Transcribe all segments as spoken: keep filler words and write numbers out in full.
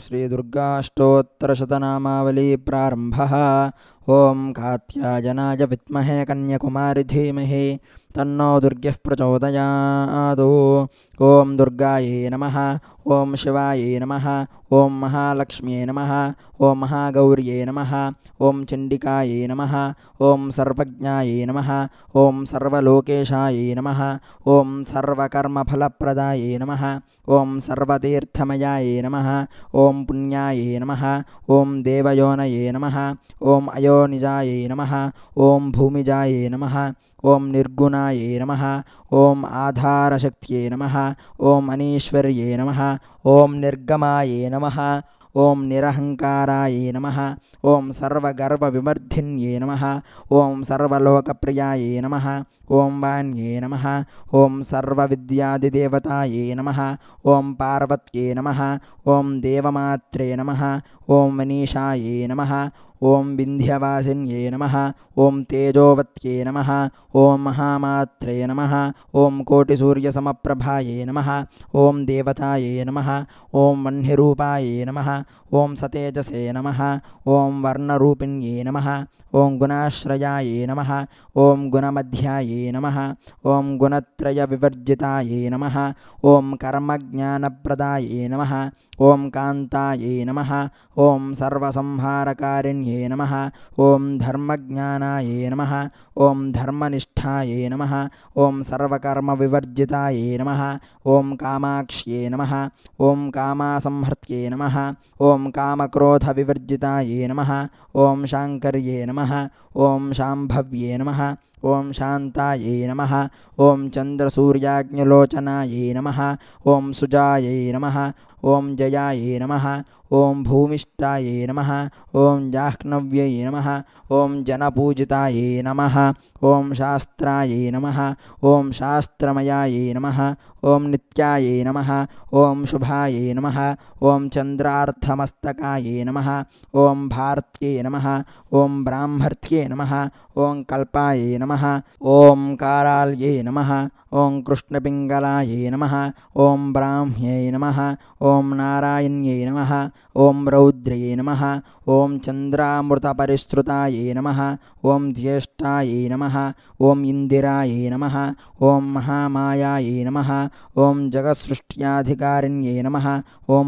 श्रीदुर्गाष्टोत्तरशतनामावली प्रारम्भः। ओं कात्यायनाय विद्महे कन्याकुमारी धीमहि तन्नो दुर्गः प्रचोदयात्। ओं दुर्गायै नमः। ओं शिवायै नमः। ओं महालक्ष्म्यै नमः। ओं महागौर्यै नमः। ओं चण्डिकायै नमः। ओं सर्वज्ञायै नमः। ओं सर्वलोकेशायै नमः। ओं सर्वकर्मफलप्रदायै नमः। ओं सर्वतीर्थमयायै नमः। ओं पुण्यायै नमः। ओं देवयोनये नमः। ओं अयोनिजायै नमः। ओं भूमिजायै नमः। ओं निर्गुणायै नमः। ओं आधारशक्त्यै नमः। ओं अनीश्वर्यै नमः। ओं निर्गमायै नमः। ओं निरहङ्कारायै नमः। ओं सर्वगर्वविवर्धिन्यै नमः। ओं सर्वलोकप्रियायै नमः। ओं वाण्यै नमः। ओं सर्वविद्यादिदेवतायै नमः। ओं पार्वत्यै नमः। ओं देवमात्रे नमः। ओं मनीषायै नमः। ओं विन्ध्यवासिन्यै नमः। ओं तेजोवत्यै नमः। ओं महामात्रे नमः। ओं कोटिसूर्यसमप्रभायै नमः। ओं देवतायै नमः। ओं वह्निरूपायै नमः। ओं सतेजसे नमः। ओं वर्णरूपिण्यै नमः। ओं गुणाश्रयायै नमः। ओं गुणमध्यायै नमः। ओं गुणत्रयविवर्जितायै नमः। ओं कर्मज्ञानप्रदायै नमः। ओं कान्तायै नमः। ओं सर्वसंहारकारिण्यै नमः। ओं धर्मज्ञानायै नमः। ओं धर्मनिष्ठायै नमः। ओं सर्वकर्मविवर्जितायै नमः। ओं कामाक्ष्यै नमः। ओं कामासंहृत्यै नमः। ओं कामक्रोधविवर्जितायै नमः। ओं शाङ्कर्यै नमः। ओं शाम्भव्ये नमः। ओं शान्तायै नमः। ओं चन्द्रसूर्याग्निलोचनायै नमः। ओं सुजायै नमः। ओं जयायै नमः। ओं भूमिष्ठायै नमः। ओं जाह्नव्यै नमः। ओं जनपूजितायै नमः। ओं शास्त्रायै नमः। ओं शास्त्रमयायै नमः। ओं नित्यायै नमः। ओं शुभायै नमः। ओं चन्द्रार्थमस्तकायै नमः। ओं भारत्यै नमः। ओं ब्राह्मर्त्यै नमः। ओं कल्पायै नमः। ओं काराल्यै नमः। ओं कृष्णपिङ्गलायै नमः। ओं ब्राह्म्यै नमः। ओं नारायण्यै नमः। ओं रौद्र्यै नमः। ओं चन्द्रामृतपरिश्रुतायै नमः। ओं ज्येष्ठायै नमः। ओं इन्दिरायै नमः। ओं महामायायै नमः। ओं जगत्सृष्ट्याधिकारिण्यै नमः। ओं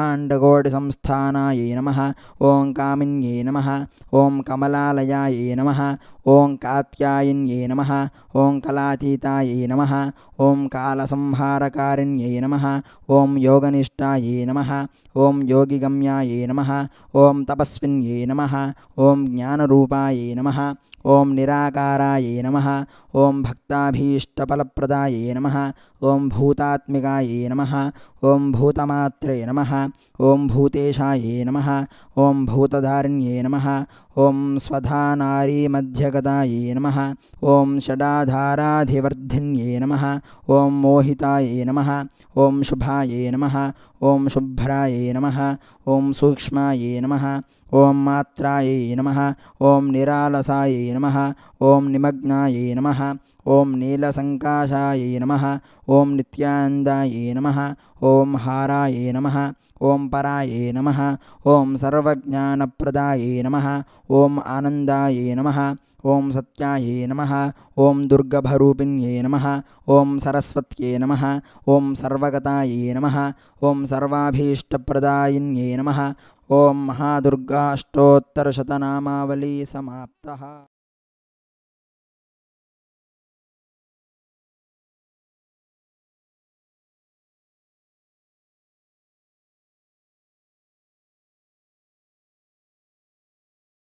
ब्रह्माण्डकोटिसंस्थानायै नमः। ओं कामिन्यै नमः। ओं कमलालयायै नमः। ओं कात्यायन्यै नमः। ओं कलातीतायै नमः। ओं कालसंहारकारिण्यै नमः। ओं योगनिष्ठायै नमः। ओं योगिगम्यायै नमः। ओं तपस्विन्यै नमः। ओं ज्ञानरूपायै नमः। ओं निराकारायै नमः। ओं भक्ताभीष्टफलप्रदायै नमः। ओं भूतात्मिकायै नमः। ओं भूतमात्रे नमः। ओं भूतेशायै नमः। ओं भूतधारिण्यै नमः। ओं स्वधानारीमध्यगतायै नमः। ओं षडाधाराधिवर्धिन्यै नमः। ओं मोहितायै नमः। ओं शुभायै नमः। ओं शुभ्रायै नमः। ओं सूक्ष्मायै नमः। ओं मात्रायै नमः। ओं निरालसायै नमः। ओं निमग्नायै नमः। ओं नीलसङ्काशायै नमः। ओं नित्यानन्दायै नमः। ओं हारायै नमः। ओं परायै नमः। ओं सर्वज्ञानप्रदायै नमः। ओं आनन्दायै नमः। ओं सत्यायै नमः। ओं दुर्गभरूपिण्यै नमः। ओं सरस्वत्यै नमः। ओं सर्वगतायै नमः। ओं सर्वाभीष्टप्रदायिन्यै नमः। ओं महादुर्गाष्टोत्तरशतनामावली समाप्तः।